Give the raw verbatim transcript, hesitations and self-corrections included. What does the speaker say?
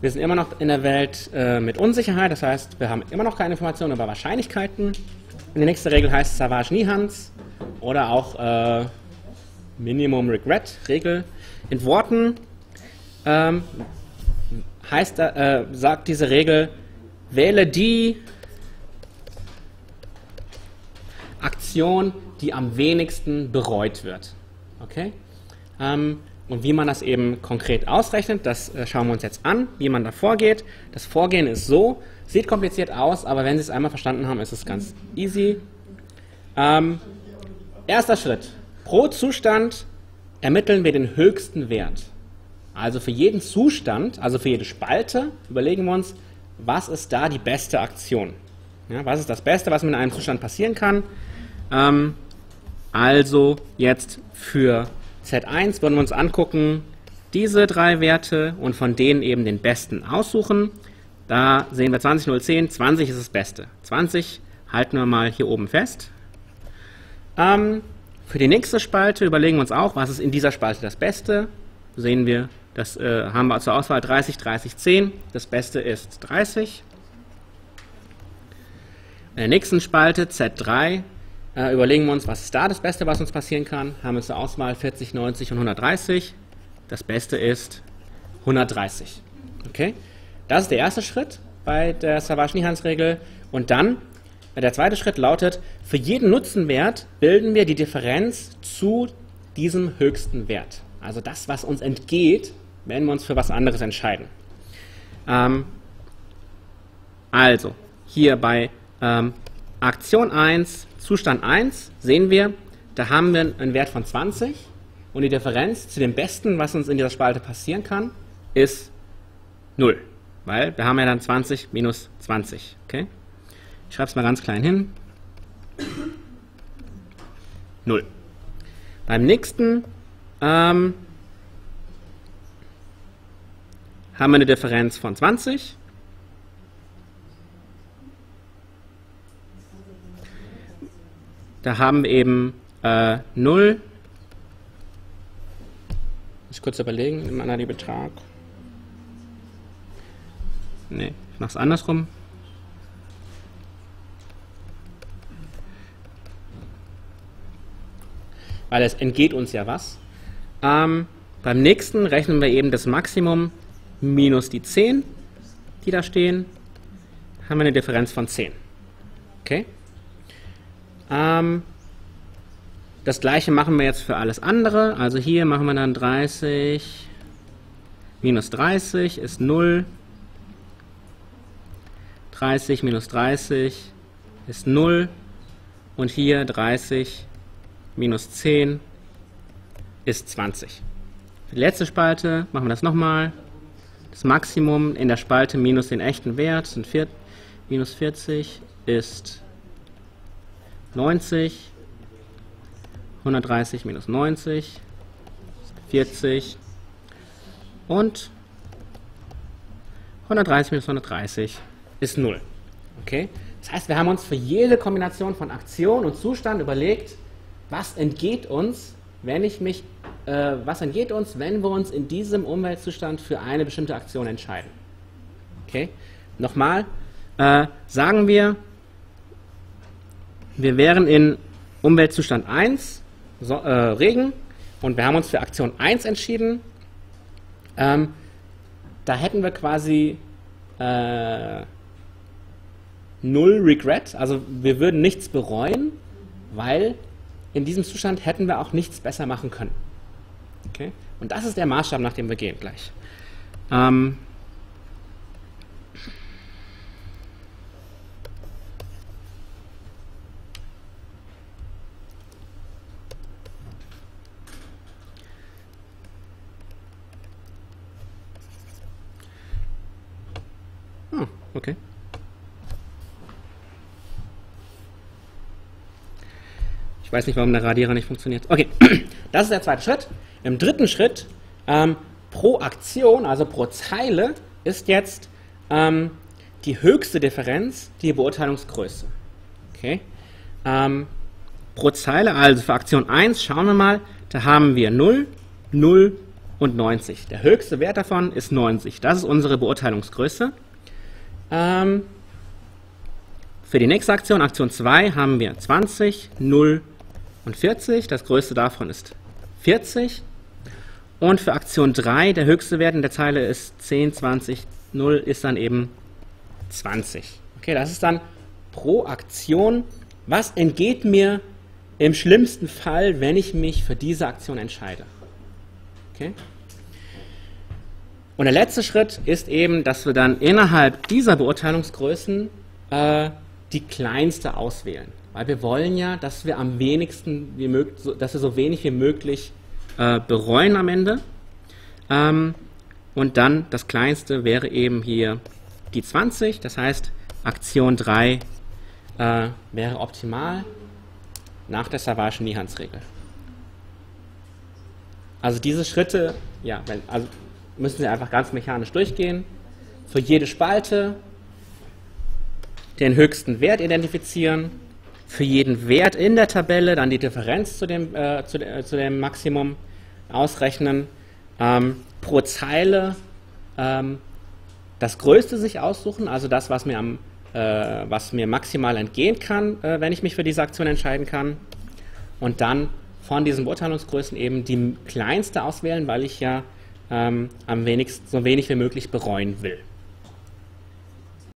Wir sind immer noch in der Welt äh, mit Unsicherheit, das heißt, wir haben immer noch keine Informationen über Wahrscheinlichkeiten. Und die nächste Regel heißt Savage-Nihans oder auch äh, Minimum Regret Regel. In Worten ähm, heißt, äh, sagt diese Regel, wähle die Aktion, die am wenigsten bereut wird. Okay? Ähm, und wie man das eben konkret ausrechnet, das äh, schauen wir uns jetzt an, wie man da vorgeht. Das Vorgehen ist so, sieht kompliziert aus, aber wenn Sie es einmal verstanden haben, ist es ganz easy. Ähm, erster Schritt. Pro Zustand ermitteln wir den höchsten Wert. Also für jeden Zustand, also für jede Spalte, überlegen wir uns, was ist da die beste Aktion? Ja, was ist das Beste, was mit einem Zustand passieren kann? Ähm, also jetzt für Z eins würden wir uns angucken, diese drei Werte und von denen eben den besten aussuchen. Da sehen wir zwanzig, null, zehn, zwanzig ist das Beste. zwanzig halten wir mal hier oben fest. Ähm, für die nächste Spalte überlegen wir uns auch, was ist in dieser Spalte das Beste. Sehen wir, das äh, haben wir zur Auswahl dreißig, dreißig, zehn. Das Beste ist dreißig. In der nächsten Spalte, Z drei, äh, überlegen wir uns, was ist da das Beste, was uns passieren kann. Haben wir zur Auswahl vierzig, neunzig und hundertdreißig. Das Beste ist hundertdreißig. Okay? Das ist der erste Schritt bei der Savage-Nihans-Regel. Und dann, der zweite Schritt lautet, für jeden Nutzenwert bilden wir die Differenz zu diesem höchsten Wert. Also das, was uns entgeht, wenn wir uns für was anderes entscheiden. Ähm, also, hier bei ähm, Aktion eins, Zustand eins, sehen wir, da haben wir einen Wert von zwanzig und die Differenz zu dem Besten, was uns in dieser Spalte passieren kann, ist null. Weil wir haben ja dann zwanzig minus zwanzig. Okay? Ich schreibe es mal ganz klein hin. null. Beim nächsten ähm, haben wir eine Differenz von zwanzig. Da haben wir eben äh, null. Muss ich kurz überlegen, im anderen Betrag. Ne, ich mache es andersrum. Weil es entgeht uns ja was. Ähm, beim nächsten rechnen wir eben das Maximum minus die zehn, die da stehen. Haben wir eine Differenz von zehn. Okay? Ähm, das gleiche machen wir jetzt für alles andere. Also hier machen wir dann dreißig minus dreißig ist null. dreißig minus dreißig ist null. Und hier dreißig minus zehn ist zwanzig. Für die letzte Spalte machen wir das nochmal. Das Maximum in der Spalte minus den echten Wert sind vier, minus vierzig ist neunzig. hundertdreißig minus neunzig ist vierzig. Und hundertdreißig minus hundertdreißig ist null. Okay? Das heißt, wir haben uns für jede Kombination von Aktion und Zustand überlegt, was entgeht uns, wenn ich mich, äh, was entgeht uns, wenn wir uns in diesem Umweltzustand für eine bestimmte Aktion entscheiden. Okay? Nochmal, äh, sagen wir, wir wären in Umweltzustand eins, so, äh, Regen, und wir haben uns für Aktion eins entschieden. Ähm, da hätten wir quasi äh, null Regret, also wir würden nichts bereuen, weil in diesem Zustand hätten wir auch nichts besser machen können. Okay? Und das ist der Maßstab, nach dem wir gehen gleich. Ähm oh, okay. Ich weiß nicht, warum der Radierer nicht funktioniert. Okay, das ist der zweite Schritt. Im dritten Schritt, ähm, pro Aktion, also pro Zeile, ist jetzt ähm, die höchste Differenz die Beurteilungsgröße. Okay? Ähm, pro Zeile, also für Aktion eins, schauen wir mal, da haben wir null, null und neunzig. Der höchste Wert davon ist neunzig. Das ist unsere Beurteilungsgröße. Ähm, für die nächste Aktion, Aktion zwei, haben wir zwanzig, null und vierzig. Das größte davon ist vierzig. Und für Aktion drei, der höchste Wert in der Zeile ist zehn, zwanzig, null, ist dann eben zwanzig. Okay, das ist dann pro Aktion, was entgeht mir im schlimmsten Fall, wenn ich mich für diese Aktion entscheide. Okay? Und der letzte Schritt ist eben, dass wir dann innerhalb dieser Beurteilungsgrößen äh, die kleinste auswählen. Weil wir wollen ja, dass wir am wenigsten, wie möglich, dass wir so wenig wie möglich äh, bereuen am Ende. Ähm, und dann das kleinste wäre eben hier die zwanzig. Das heißt, Aktion drei äh, wäre optimal nach der Savage'schen Niehandsregel. Also diese Schritte, ja, also müssen Sie einfach ganz mechanisch durchgehen. Für jede Spalte den höchsten Wert identifizieren, für jeden Wert in der Tabelle dann die Differenz zu dem, äh, zu, de, zu dem Maximum ausrechnen, ähm, pro Zeile ähm, das Größte sich aussuchen, also das, was mir, am, äh, was mir maximal entgehen kann, äh, wenn ich mich für diese Aktion entscheiden kann, und dann von diesen Beurteilungsgrößen eben die kleinste auswählen, weil ich ja ähm, am wenigsten so wenig wie möglich bereuen will.